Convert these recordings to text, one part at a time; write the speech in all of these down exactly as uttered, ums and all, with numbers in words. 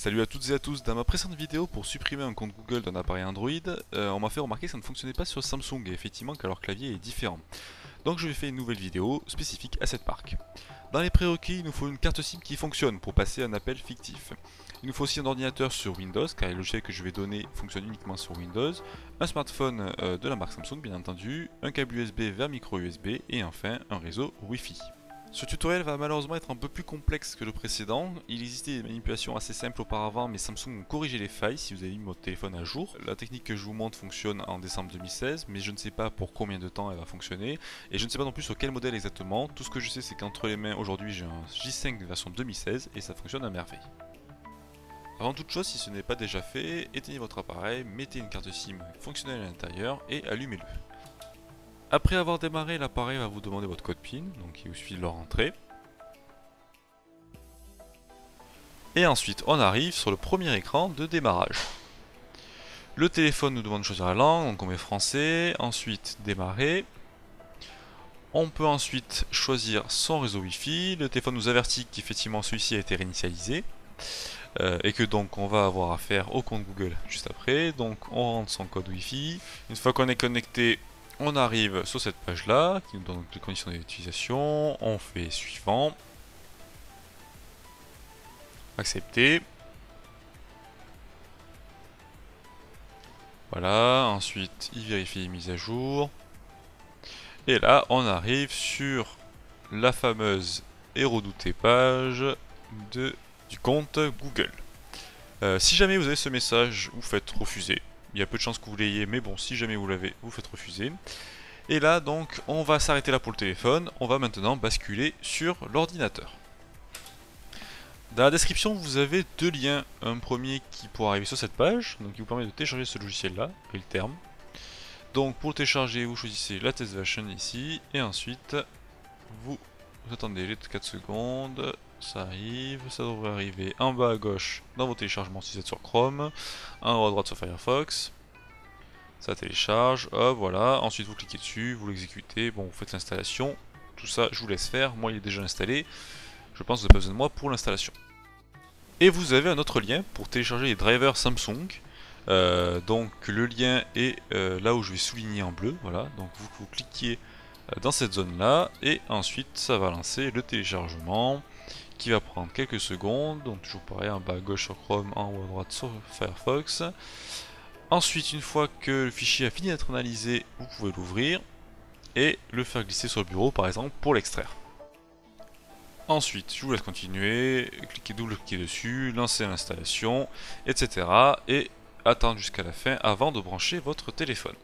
Salut à toutes et à tous, dans ma précédente vidéo pour supprimer un compte Google d'un appareil Android, euh, on m'a fait remarquer que ça ne fonctionnait pas sur Samsung et effectivement que leur clavier est différent. Donc je vais faire une nouvelle vidéo spécifique à cette marque. Dans les prérequis, il nous faut une carte SIM qui fonctionne pour passer un appel fictif. Il nous faut aussi un ordinateur sur Windows car les logiciels que je vais donner fonctionnent uniquement sur Windows, un smartphone euh, de la marque Samsung bien entendu, un câble U S B vers micro U S B et enfin un réseau Wi-Fi. Ce tutoriel va malheureusement être un peu plus complexe que le précédent. Il existait des manipulations assez simples auparavant, mais Samsung a corrigé les failles si vous avez mis votre téléphone à jour. La technique que je vous montre fonctionne en décembre deux mille seize, mais je ne sais pas pour combien de temps elle va fonctionner. Et je ne sais pas non plus sur quel modèle exactement. Tout ce que je sais, c'est qu'entre les mains, aujourd'hui, j'ai un J cinq version deux mille seize et ça fonctionne à merveille. Avant toute chose, si ce n'est pas déjà fait, éteignez votre appareil, mettez une carte SIM fonctionnelle à l'intérieur et allumez-le. Après avoir démarré, l'appareil va vous demander votre code PIN, donc il vous suffit de le rentrer. Et ensuite, on arrive sur le premier écran de démarrage. Le téléphone nous demande de choisir la langue, donc on met français, ensuite démarrer. On peut ensuite choisir son réseau Wi-Fi. Le téléphone nous avertit qu'effectivement celui-ci a été réinitialisé. Euh, et que donc on va avoir affaire au compte Google juste après. Donc on rentre son code Wi-Fi. Une fois qu'on est connecté, on arrive sur cette page là qui nous donne les conditions d'utilisation, on fait suivant, accepter, voilà, ensuite il vérifie les mises à jour, et là on arrive sur la fameuse et redoutée page de, du compte Google. Euh, si jamais vous avez ce message, vous faites refuser. Il y a peu de chances que vous l'ayez, mais bon, si jamais vous l'avez, vous faites refuser. Et là, donc, on va s'arrêter là pour le téléphone. On va maintenant basculer sur l'ordinateur. Dans la description, vous avez deux liens. Un premier qui pourra arriver sur cette page, donc qui vous permet de télécharger ce logiciel-là, et le terme. Donc, pour le télécharger, vous choisissez la test version ici, et ensuite, vous, vous attendez les quatre secondes. Ça arrive, ça devrait arriver en bas à gauche dans vos téléchargements si vous êtes sur Chrome, en haut à droite sur Firefox. Ça télécharge, hop, voilà. Ensuite vous cliquez dessus, vous l'exécutez, bon vous faites l'installation. Tout ça je vous laisse faire, moi il est déjà installé. Je pense que vous n'avez pas besoin de moi pour l'installation. Et vous avez un autre lien pour télécharger les drivers Samsung. Euh, donc le lien est euh, là où je vais souligner en bleu, voilà. Donc vous, vous cliquez dans cette zone là et ensuite ça va lancer le téléchargement qui va prendre quelques secondes. Donc toujours pareil, en bas à gauche sur Chrome, en haut à droite sur Firefox. Ensuite, une fois que le fichier a fini d'être analysé, vous pouvez l'ouvrir et le faire glisser sur le bureau par exemple pour l'extraire. Ensuite, je vous laisse continuer, cliquez double-cliquez dessus, lancer l'installation, et cetera. Et attendre jusqu'à la fin avant de brancher votre téléphone.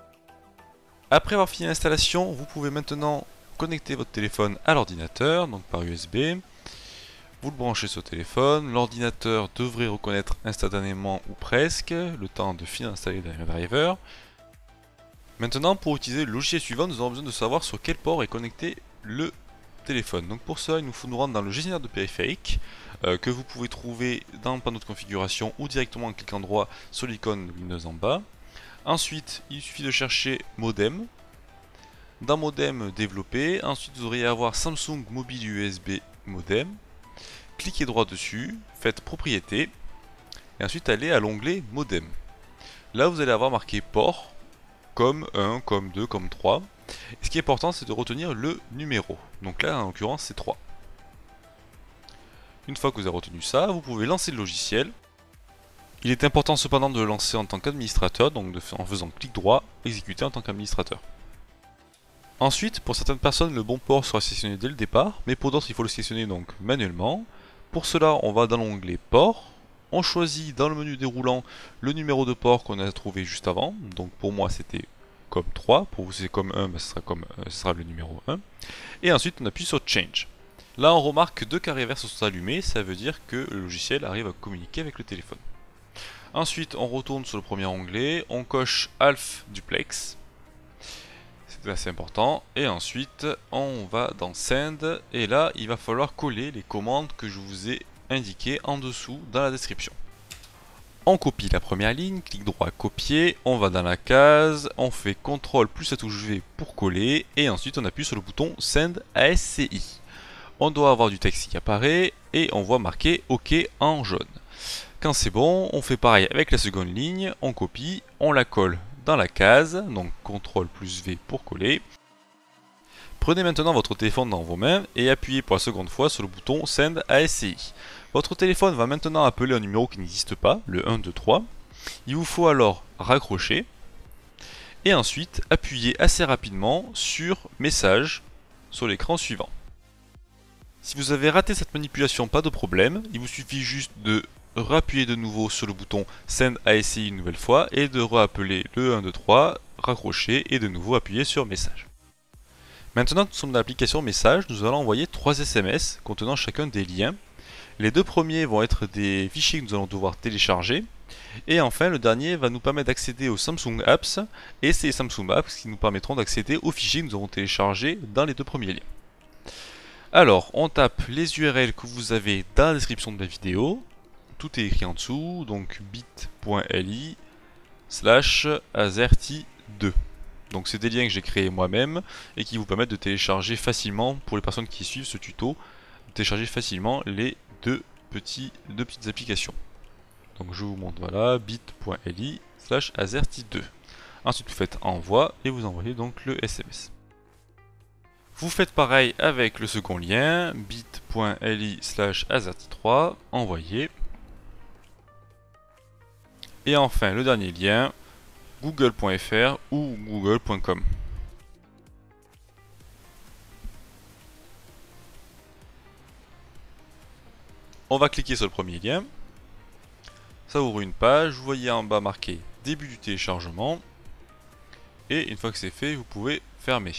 Après avoir fini l'installation, vous pouvez maintenant connecter votre téléphone à l'ordinateur, donc par U S B. Vous le branchez sur le téléphone, l'ordinateur devrait reconnaître instantanément ou presque, le temps de finir d'installer le dernier driver. Maintenant, pour utiliser le logiciel suivant, nous aurons besoin de savoir sur quel port est connecté le téléphone. Donc pour ça, il nous faut nous rendre dans le gestionnaire de périphériques, euh, que vous pouvez trouver dans le panneau de configuration ou directement en cliquant droit sur l'icône de Windows en bas. Ensuite, il suffit de chercher modem. Dans modem développer, ensuite vous auriez à avoir Samsung Mobile U S B modem. Cliquez droit dessus, faites propriété, et ensuite allez à l'onglet modem. Là vous allez avoir marqué port, comme un, comme deux, comme trois. Et ce qui est important c'est de retenir le numéro. Donc là en l'occurrence c'est trois. Une fois que vous avez retenu ça, vous pouvez lancer le logiciel. Il est important cependant de le lancer en tant qu'administrateur, donc de, en faisant clic droit, exécuter en tant qu'administrateur. Ensuite, pour certaines personnes, le bon port sera sélectionné dès le départ, mais pour d'autres il faut le sélectionner donc manuellement. Pour cela, on va dans l'onglet port, on choisit dans le menu déroulant le numéro de port qu'on a trouvé juste avant, donc pour moi c'était comme trois, pour vous c'est comme un, ben ce, sera comme, euh, ce sera le numéro un, et ensuite on appuie sur Change. Là on remarque que deux carrés verts se sont allumés, ça veut dire que le logiciel arrive à communiquer avec le téléphone. Ensuite on retourne sur le premier onglet, on coche Half Duplex, c'est assez important, et ensuite on va dans Send, et là il va falloir coller les commandes que je vous ai indiquées en dessous dans la description. On copie la première ligne, clic droit copier, on va dans la case, on fait contrôle plus la touche V pour coller, et ensuite on appuie sur le bouton Send A S C I. On doit avoir du texte qui apparaît, et on voit marqué OK en jaune. Quand c'est bon, on fait pareil avec la seconde ligne, on copie, on la colle dans la case, donc contrôle plus V pour coller. Prenez maintenant votre téléphone dans vos mains et appuyez pour la seconde fois sur le bouton Send A S C I. Votre téléphone va maintenant appeler un numéro qui n'existe pas, le un, deux, trois. Il vous faut alors raccrocher et ensuite appuyer assez rapidement sur Message sur l'écran suivant. Si vous avez raté cette manipulation, pas de problème, il vous suffit juste de rappuyer de nouveau sur le bouton Send A S C I une nouvelle fois et de rappeler le un, deux, trois, raccrocher et de nouveau appuyer sur Message. Maintenant que nous sommes dans l'application Message, nous allons envoyer trois S M S contenant chacun des liens. Les deux premiers vont être des fichiers que nous allons devoir télécharger. Et enfin, le dernier va nous permettre d'accéder aux Samsung Apps. Et c'est les Samsung Apps qui nous permettront d'accéder aux fichiers que nous avons téléchargés dans les deux premiers liens. Alors, on tape les U R L que vous avez dans la description de la vidéo. Tout est écrit en dessous, donc bit.ly slash azerty deux. Donc c'est des liens que j'ai créés moi-même et qui vous permettent de télécharger facilement, pour les personnes qui suivent ce tuto, de télécharger facilement les deux, petits, deux petites applications. Donc je vous montre, voilà, bit.ly slash azerty deux. Ensuite vous faites envoi et vous envoyez donc le S M S. Vous faites pareil avec le second lien, bit.ly slash azerty trois, envoyé. Et enfin le dernier lien, google point F R ou google point com. On va cliquer sur le premier lien. Ça ouvre une page, vous voyez en bas marqué début du téléchargement. Et une fois que c'est fait, vous pouvez fermer.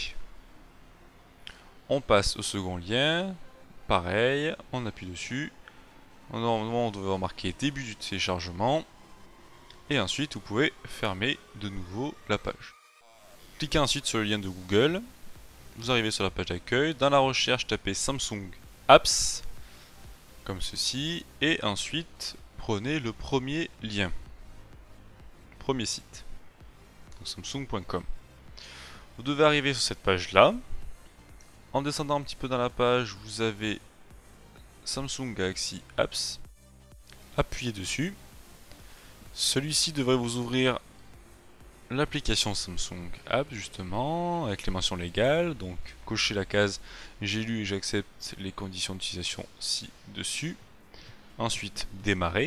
On passe au second lien. Pareil, on appuie dessus. Normalement, on devrait marquer début du téléchargement. Et ensuite, vous pouvez fermer de nouveau la page. Cliquez ensuite sur le lien de Google. Vous arrivez sur la page d'accueil. Dans la recherche, tapez Samsung Apps, comme ceci. Et ensuite, prenez le premier lien. Premier site. samsung point com. Vous devez arriver sur cette page-là. En descendant un petit peu dans la page, vous avez Samsung Galaxy Apps. Appuyez dessus. Celui-ci devrait vous ouvrir l'application Samsung Apps justement, avec les mentions légales. Donc cochez la case j'ai lu et j'accepte les conditions d'utilisation ci-dessus. Ensuite démarrer.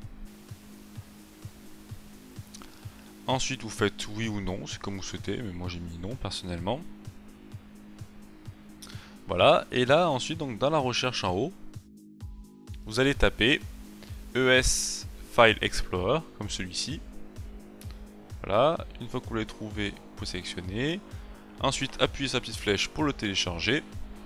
Ensuite vous faites oui ou non, c'est comme vous souhaitez, mais moi j'ai mis non personnellement. Voilà, et là ensuite donc dans la recherche en haut, vous allez taper E S File Explorer, comme celui-ci. Voilà, une fois que vous l'avez trouvé, vous pouvez sélectionner. Ensuite, appuyez sur la petite flèche pour le télécharger.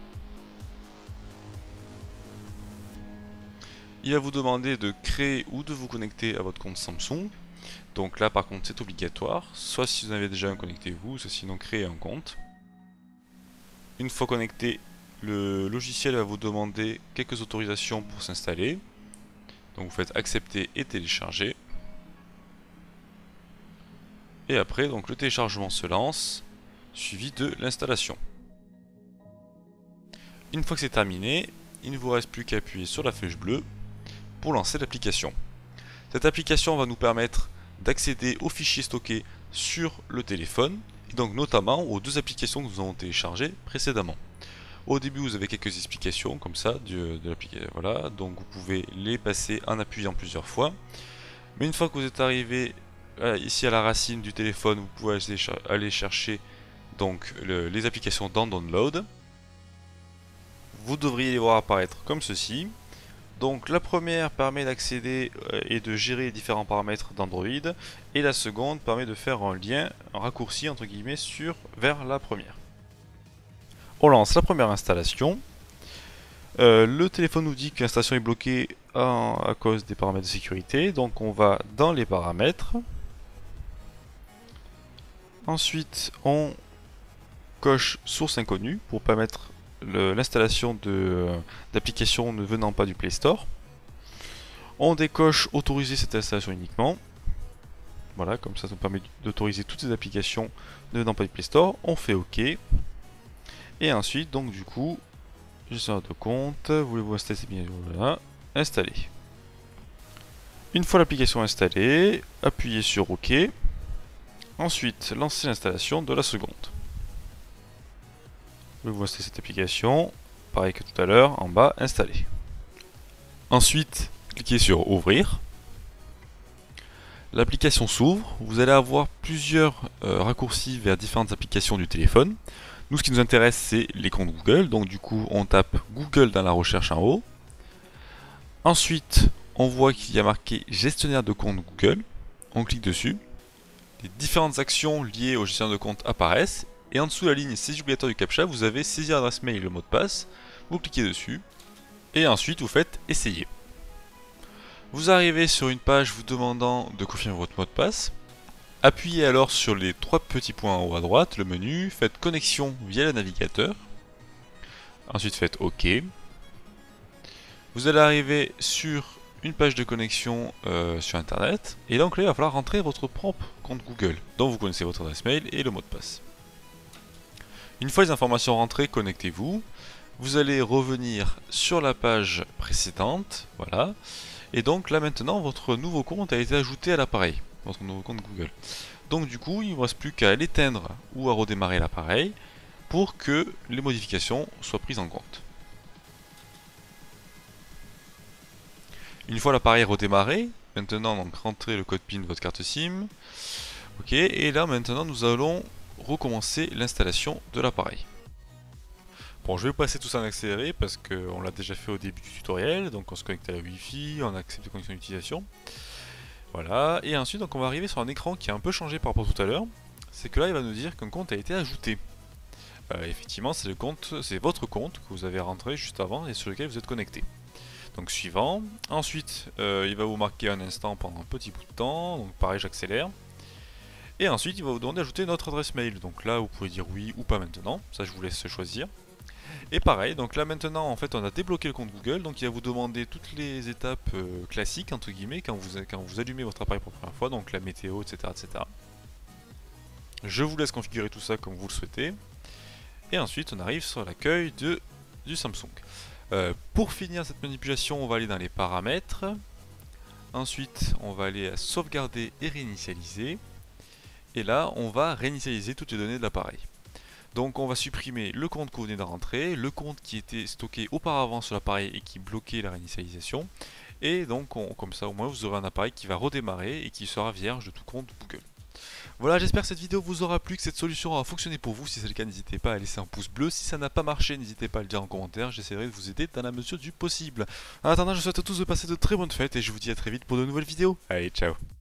Il va vous demander de créer ou de vous connecter à votre compte Samsung. Donc là, par contre, c'est obligatoire. Soit si vous en avez déjà un, connectez-vous, soit sinon créez un compte. Une fois connecté, le logiciel va vous demander quelques autorisations pour s'installer. Donc vous faites accepter et télécharger. Et après, donc le téléchargement se lance, suivi de l'installation. Une fois que c'est terminé, il ne vous reste plus qu'à appuyer sur la flèche bleue pour lancer l'application. Cette application va nous permettre d'accéder aux fichiers stockés sur le téléphone, et donc notamment aux deux applications que nous avons téléchargées précédemment. Au début, vous avez quelques explications comme ça de, de l'application. Voilà, donc vous pouvez les passer en appuyant plusieurs fois. Mais une fois que vous êtes arrivé euh, ici à la racine du téléphone, vous pouvez aller, aller chercher donc le, les applications dans Download. Vous devriez les voir apparaître comme ceci. Donc la première permet d'accéder euh, et de gérer les différents paramètres d'Android, et la seconde permet de faire un lien, un raccourci entre guillemets sur vers la première. On lance la première installation. Euh, le téléphone nous dit que l'installation est bloquée à, à cause des paramètres de sécurité. Donc on va dans les paramètres. Ensuite on coche source inconnue pour permettre l'installation d'applications ne venant pas du Play Store. On décoche autoriser cette installation uniquement. Voilà, comme ça ça nous permet d'autoriser toutes ces applications ne venant pas du Play Store. On fait OK. Et ensuite, donc du coup, gestionnaire de compte, voulez-vous installer ces bien voilà, installer. Une fois l'application installée, appuyez sur OK. Ensuite, lancez l'installation de la seconde. Vous voici cette application, pareil que tout à l'heure, en bas, installée. Ensuite, cliquez sur Ouvrir. L'application s'ouvre, vous allez avoir plusieurs euh, raccourcis vers différentes applications du téléphone. Nous, ce qui nous intéresse, c'est les comptes Google, donc du coup, on tape Google dans la recherche en haut. Ensuite, on voit qu'il y a marqué gestionnaire de compte Google, on clique dessus. Les différentes actions liées au gestionnaire de compte apparaissent, et en dessous de la ligne saisie obligatoire du CAPTCHA, vous avez saisir adresse mail et le mot de passe, vous cliquez dessus, et ensuite vous faites essayer. Vous arrivez sur une page vous demandant de confirmer votre mot de passe. Appuyez alors sur les trois petits points en haut à droite, le menu, faites connexion via le navigateur. Ensuite faites OK. Vous allez arriver sur une page de connexion euh, sur internet. Et donc là il va falloir rentrer votre propre compte Google, dont vous connaissez votre adresse mail et le mot de passe. Une fois les informations rentrées, connectez-vous. Vous allez revenir sur la page précédente, voilà. Et donc là maintenant votre nouveau compte a été ajouté à l'appareil, votre nouveau compte Google. Donc du coup il ne vous reste plus qu'à l'éteindre ou à redémarrer l'appareil pour que les modifications soient prises en compte. Une fois l'appareil redémarré, maintenant donc rentrez le code PIN de votre carte SIM. Ok, et là maintenant nous allons recommencer l'installation de l'appareil. Bon, je vais passer tout ça en accéléré parce qu'on l'a déjà fait au début du tutoriel. Donc on se connecte à la Wi-Fi, on accepte les conditions d'utilisation. Voilà, et ensuite donc on va arriver sur un écran qui a un peu changé par rapport à tout à l'heure. C'est que là il va nous dire qu'un compte a été ajouté. Euh, effectivement c'est le compte, c'est votre compte que vous avez rentré juste avant et sur lequel vous êtes connecté. Donc suivant. Ensuite euh, il va vous marquer un instant pendant un petit bout de temps. Donc pareil j'accélère. Et ensuite il va vous demander d'ajouter notre adresse mail. Donc là vous pouvez dire oui ou pas maintenant. Ça je vous laisse choisir. Et pareil, donc là maintenant en fait on a débloqué le compte Google, donc il va vous demander toutes les étapes euh, classiques entre guillemets quand vous, quand vous allumez votre appareil pour la première fois, donc la météo, et cetera, et cetera. Je vous laisse configurer tout ça comme vous le souhaitez. Et ensuite on arrive sur l'accueil de du Samsung. Euh, pour finir cette manipulation, on va aller dans les paramètres. Ensuite on va aller à sauvegarder et réinitialiser. Et là on va réinitialiser toutes les données de l'appareil. Donc on va supprimer le compte que vous venez de rentrer, le compte qui était stocké auparavant sur l'appareil et qui bloquait la réinitialisation. Et donc on, comme ça au moins vous aurez un appareil qui va redémarrer et qui sera vierge de tout compte Google. Voilà, j'espère que cette vidéo vous aura plu, que cette solution aura fonctionné pour vous. Si c'est le cas, n'hésitez pas à laisser un pouce bleu. Si ça n'a pas marché, n'hésitez pas à le dire en commentaire. J'essaierai de vous aider dans la mesure du possible. En attendant, je vous souhaite à tous de passer de très bonnes fêtes et je vous dis à très vite pour de nouvelles vidéos. Allez, ciao!